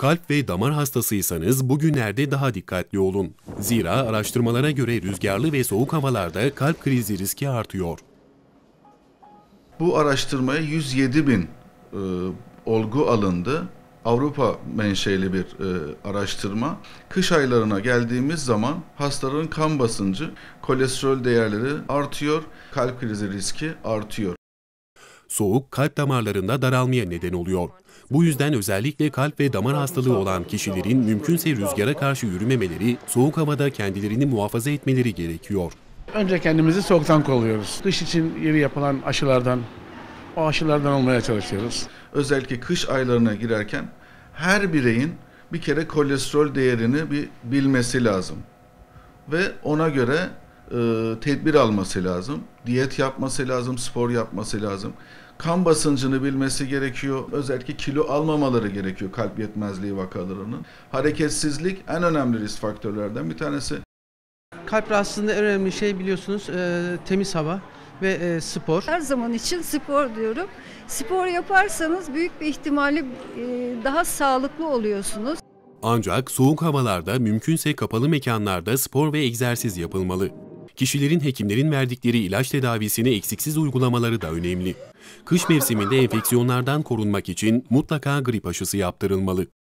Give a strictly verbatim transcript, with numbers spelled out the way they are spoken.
Kalp ve damar hastasıysanız bugünlerde daha dikkatli olun. Zira araştırmalara göre rüzgarlı ve soğuk havalarda kalp krizi riski artıyor. Bu araştırmaya yüz yedi bin e, olgu alındı. Avrupa menşeli bir e, araştırma. Kış aylarına geldiğimiz zaman hastaların kan basıncı, kolesterol değerleri artıyor, kalp krizi riski artıyor. Soğuk kalp damarlarında daralmaya neden oluyor. Bu yüzden özellikle kalp ve damar hastalığı olan kişilerin mümkünse rüzgara karşı yürümemeleri, soğuk havada kendilerini muhafaza etmeleri gerekiyor. Önce kendimizi soğuktan kolluyoruz. Kış için yeni yapılan aşılardan, o aşılardan olmaya çalışıyoruz. Özellikle kış aylarına girerken her bireyin bir kere kolesterol değerini bir bilmesi lazım. Ve ona göre e, tedbir alması lazım. Diyet yapması lazım, spor yapması lazım. Kan basıncını bilmesi gerekiyor. Özellikle kilo almamaları gerekiyor kalp yetmezliği vakalarının. Hareketsizlik en önemli risk faktörlerden bir tanesi. Kalp rahatsızlığında en önemli şey biliyorsunuz e, temiz hava ve e, spor. Her zaman için spor diyorum. Spor yaparsanız büyük bir ihtimalle e, daha sağlıklı oluyorsunuz. Ancak soğuk havalarda mümkünse kapalı mekanlarda spor ve egzersiz yapılmalı. Kişilerin hekimlerin verdikleri ilaç tedavisini eksiksiz uygulamaları da önemli. Kış mevsiminde enfeksiyonlardan korunmak için mutlaka grip aşısı yaptırılmalı.